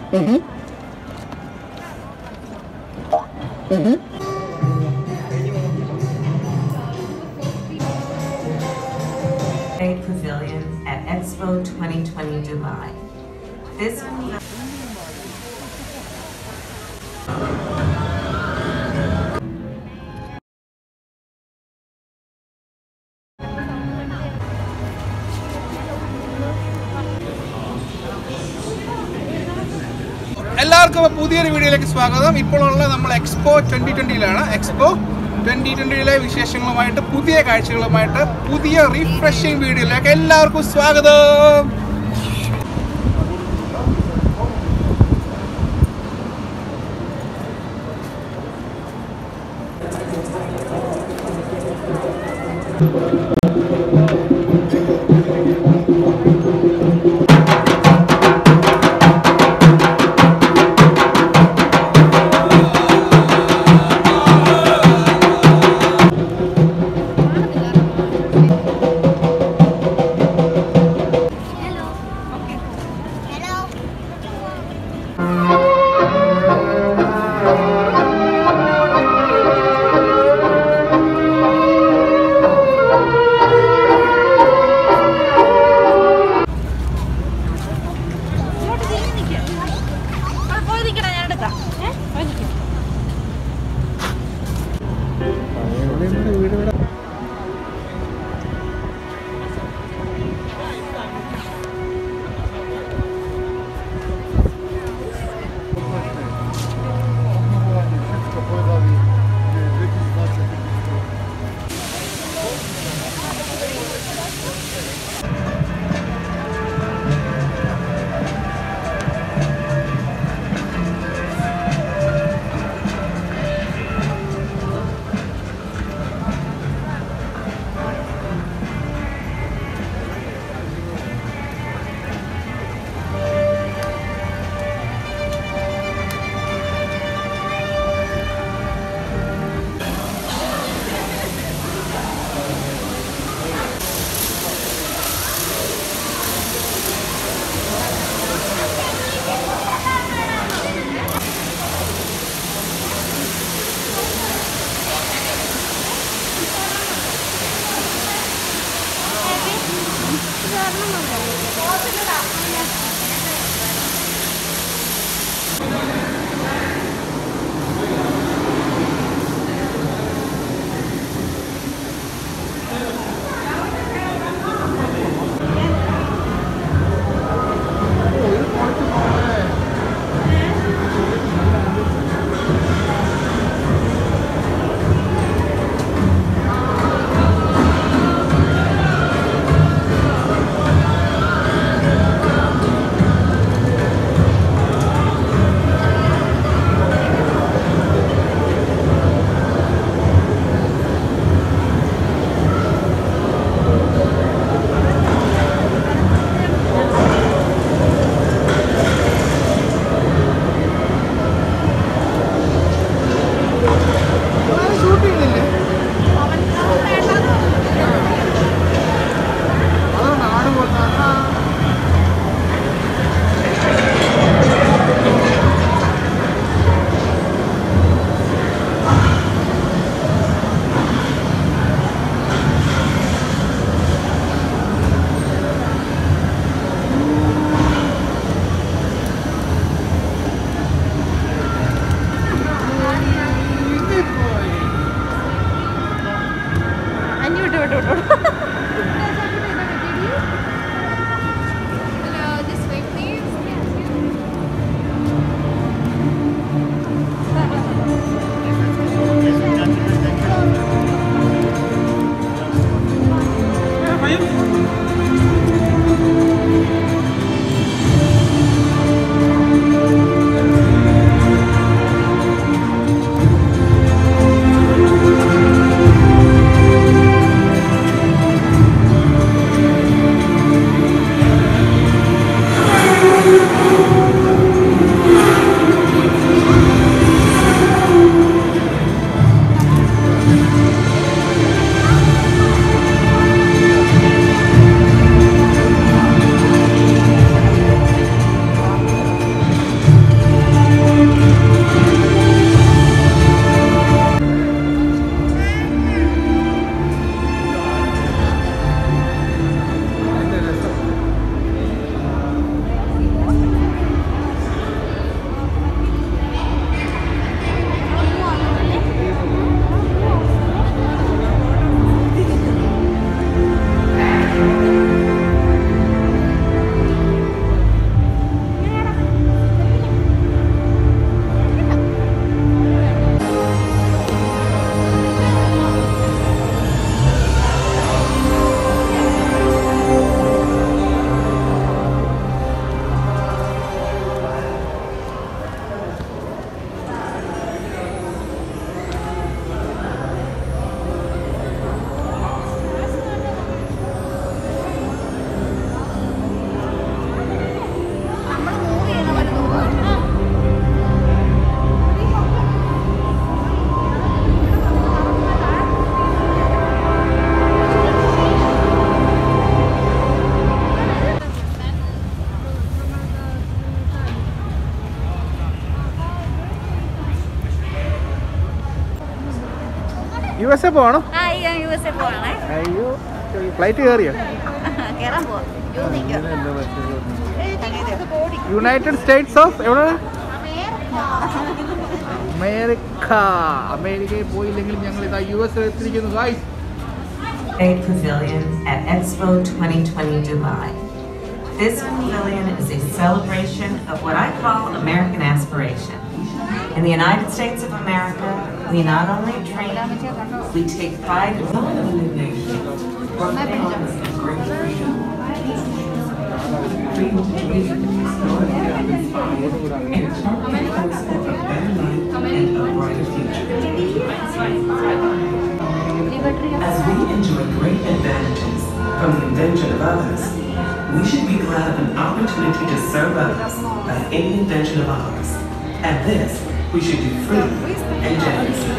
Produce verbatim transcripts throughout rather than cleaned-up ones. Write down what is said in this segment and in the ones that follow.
Mm-hmm. Mm-hmm. Pavilions at Expo twenty twenty Dubai. This എല്ലാവർക്കും പുതിയൊരു വീഡിയോയിലേക്ക് സ്വാഗതം. ഇപ്പോഴുള്ള നമ്മൾ എക്സ്പോ ട്വന്റി ട്വന്റിയിലാണ്. എക്സ്പോ ട്വന്റി ട്വന്റിയിലെ വിശേഷങ്ങളുമായിട്ട് പുതിയ കാഴ്ചകളുമായിട്ട് പുതിയ റീഫ്രഷിംഗ് വീഡിയോയിലേക്ക് എല്ലാവർക്കും സ്വാഗതം. യു എസ് എ പോകണോ? യു എസ് എ പോകണേ. അയ്യോ, ഫ്ലൈറ്റ് കയറിയോ? കയറാൻ പോവാം. യുണൈറ്റഡ് സ്റ്റേറ്റ്സ് ഓഫ് എവിടെ? അമേരിക്ക. അമേരിക്കയിൽ പോയില്ലെങ്കിലും ഞങ്ങൾ ഇതാ യു എസ് എത്തിയിരിക്കുന്നു guys. Pavilion at Expo twenty twenty Dubai. This pavilion is a celebration of what I call American aspiration. In the United States of America, we not only train, we take pride in As we enjoy great advantages from the invention of others, we should be glad of an opportunity to serve others by any invention of ours. And this, we should do freely and generously.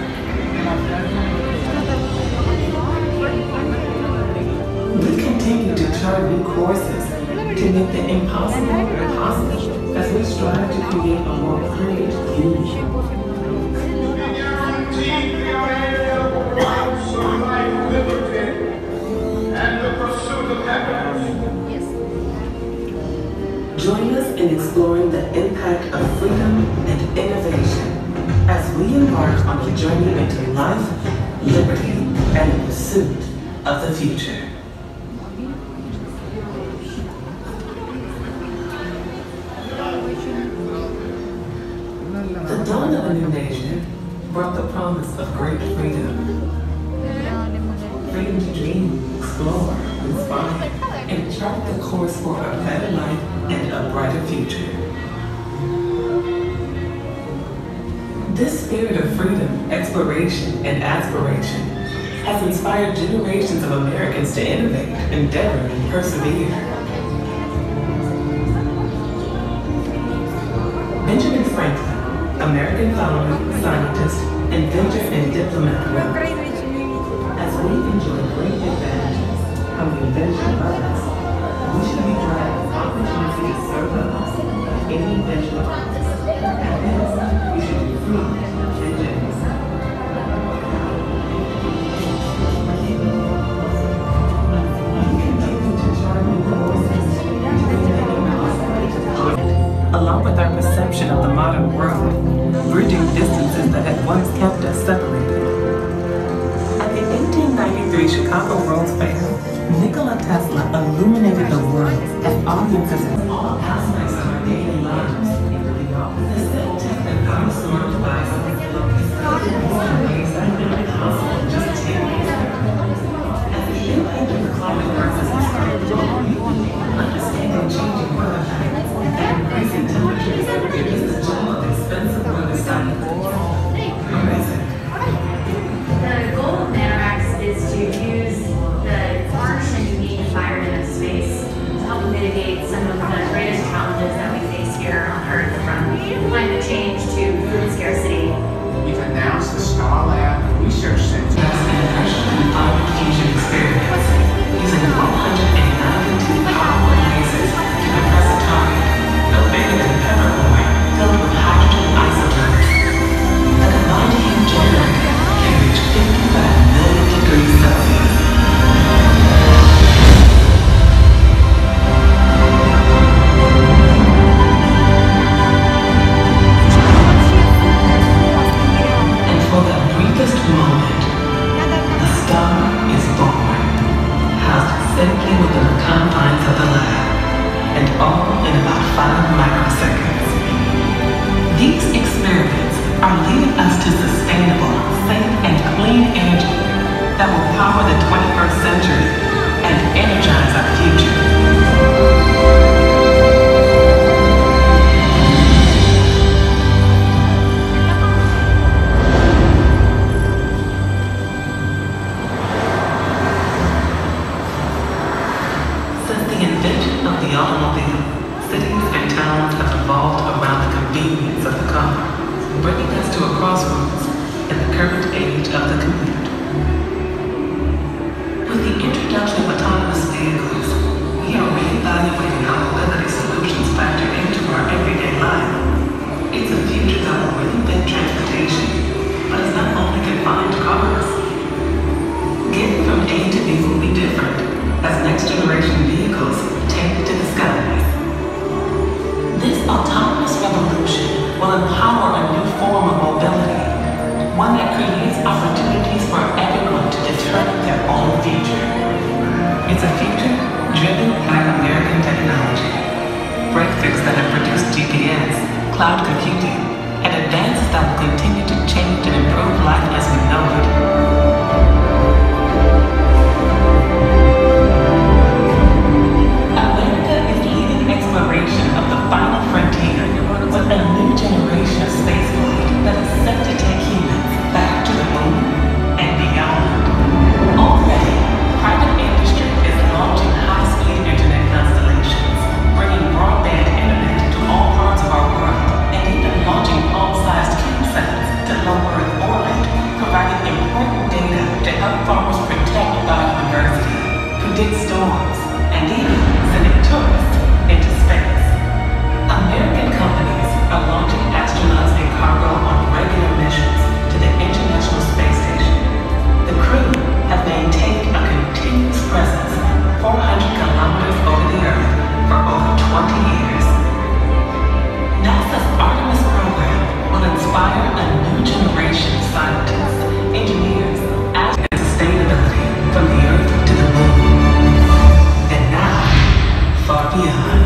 We continue to chart new courses to make the impossible possible as we strive to create a more creative future. Join us in exploring the impact of freedom and innovation as we embark on a journey into life, liberty, and the pursuit of the future. The dawn of a new nation brought the promise of great freedom. Freedom to dream, explore, inspire, and chart the course for a better life and a brighter future. This spirit of freedom, exploration, and aspiration has inspired generations of Americans to innovate, endeavor, and persevere. Benjamin Franklin, American founder, scientist, inventor, and diplomat, wrote, "As we enjoy great advantages from the invention of others, we should be glad of the opportunity to serve others by any invention of others. And this, we should do freely and generously." Along with our perception of the modern world, bridging distances that had once kept us separated. At the eighteen ninety-three Chicago World's Fair, Nikola Tesla illuminated the world as audiences in all aspects of our daily lives. The cell-tech and power-stored devices just take as the impact of the climate crisis is understanding changing weather and increasing temperatures is the job of expensive weather science. The goal of NanoRax is to use the harsh and unique environment of space to help mitigate some of the greatest challenges that we face here on Earth, from climate change to food scarcity. We've announced the Star Lab Research Center. That's an immersion and climate fusion experience using one hundred ninety-two powerful lasers to compress a target no bigger than a peppercorn filled with hydrogen isotopes. The combined heat generator can reach fifty-five million degrees Celsius. And for the briefest moment, the star is born, housed safely within the confines of the lab, and all in about five microseconds. These experiments are leading us to sustainable, safe, and clean energy that will power the twenty-first century and energize our future. Since the invention of the automobile, cities and towns have evolved around the convenience of the car, bringing us to a crossroads in the current age of the commute. With the introduction of autonomous vehicles, we are reevaluating how mobility solutions factor into our everyday life. It's a future that will reinvent transportation, but it's not only confined to cars. will empower a new form of mobility, one that creates opportunities for everyone to determine their own future. It's a future driven by American technology, breakthroughs that have produced G P S, cloud computing, and advances that will continue to change and improve life as we know it. America is leading exploration of the final frontier with a new generation of spaceflight that is set to take humans back to the moon and beyond. Already, private industry is launching high-speed internet constellations, bringing broadband internet to all parts of our world, and even launching palm-sized CubeSats to low Earth orbit, providing important data to help farmers protect biodiversity, predict storms, and even sending tourists into space. American companies are launching astronauts and cargo on regular missions to the International Space Station. The crew have maintained a continuous presence four hundred kilometers over the Earth for over twenty years. NASA's Artemis program will inspire a new generation of scientists, engineers, and sustainability from the Earth to the moon. And now, far beyond.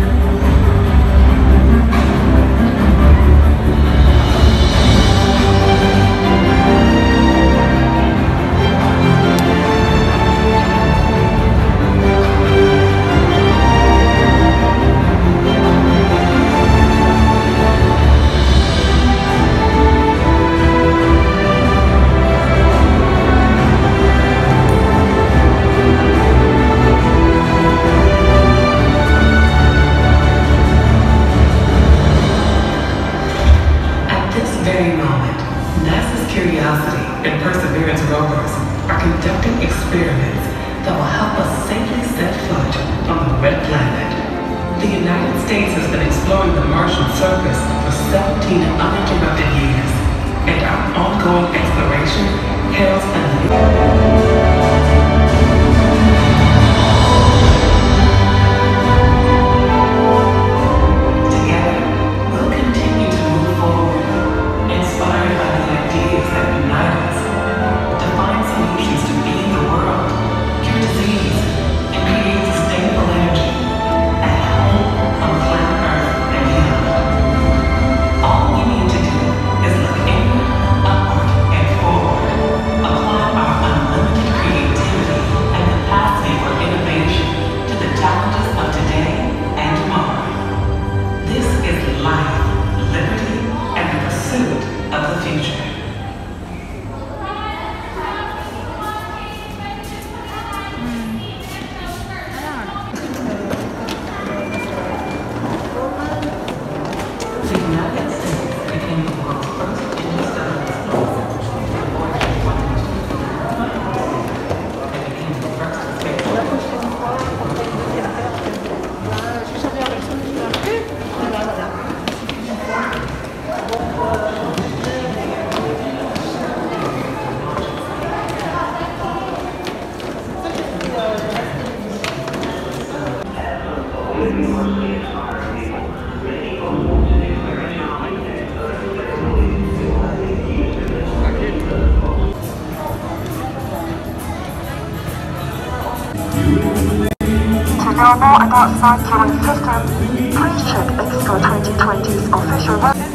To know more about cycling systems, please check Expo twenty twenty's official website.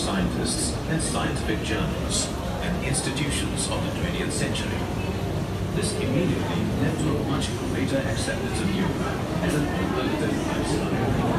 scientists and scientific journals and institutions of the twentieth century. This immediately led to a much greater acceptance of yoga as an alternative lifestyle.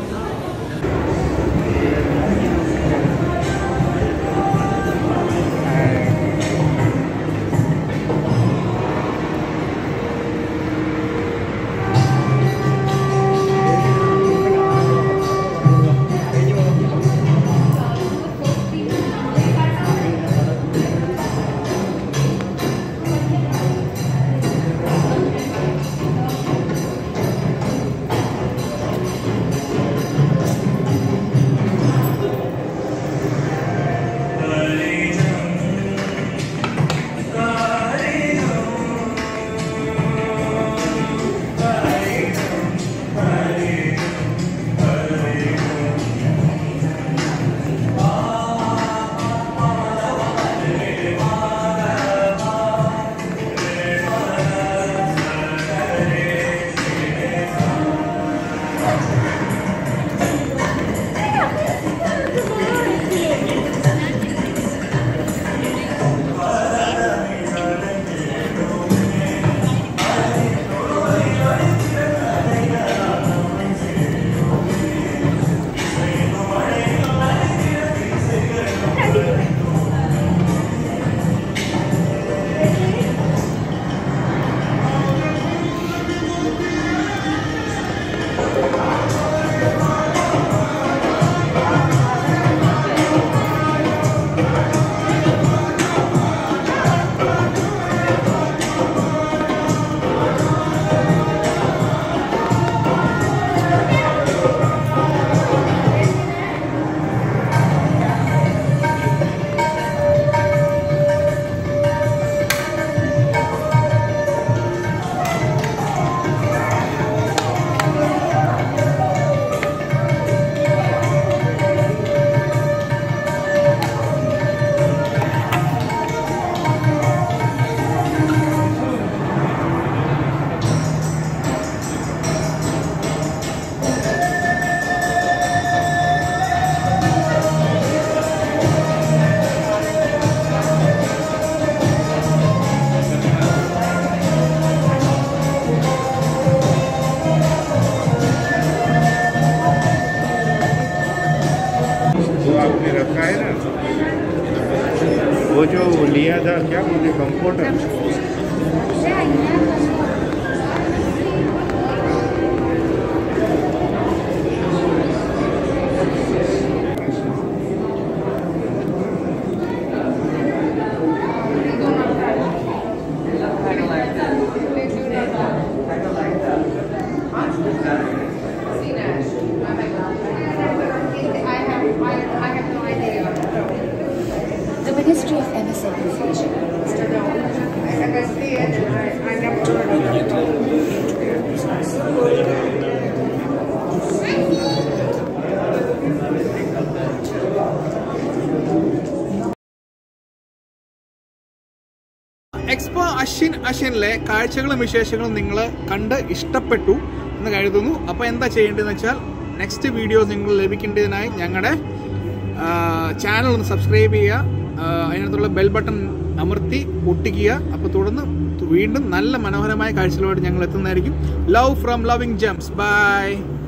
वो जो लिया था क्या मुझे comforter The Ministry of M S and Precision. Expo അശ്വിൻ അശ്വിനിലെ കാഴ്ചകളും വിശേഷങ്ങളും നിങ്ങൾ കണ്ട് ഇഷ്ടപ്പെട്ടു എന്ന് കരുതുന്നു. അപ്പോൾ എന്താ ചെയ്യേണ്ടതെന്ന് വെച്ചാൽ നെക്സ്റ്റ് വീഡിയോസ് നിങ്ങൾ ലഭിക്കേണ്ടതിനായി ഞങ്ങളുടെ ചാനൽ ഒന്ന് സബ്സ്ക്രൈബ് ചെയ്യുക, അതിനകത്തുള്ള ബെൽ ബട്ടൺ അമർത്തി പൊട്ടിക്കുക. അപ്പോൾ തുടർന്ന് വീണ്ടും നല്ല മനോഹരമായ കാഴ്ചകളുമായിട്ട് ഞങ്ങൾ എത്തുന്നതായിരിക്കും. Love from Loving Gems. By.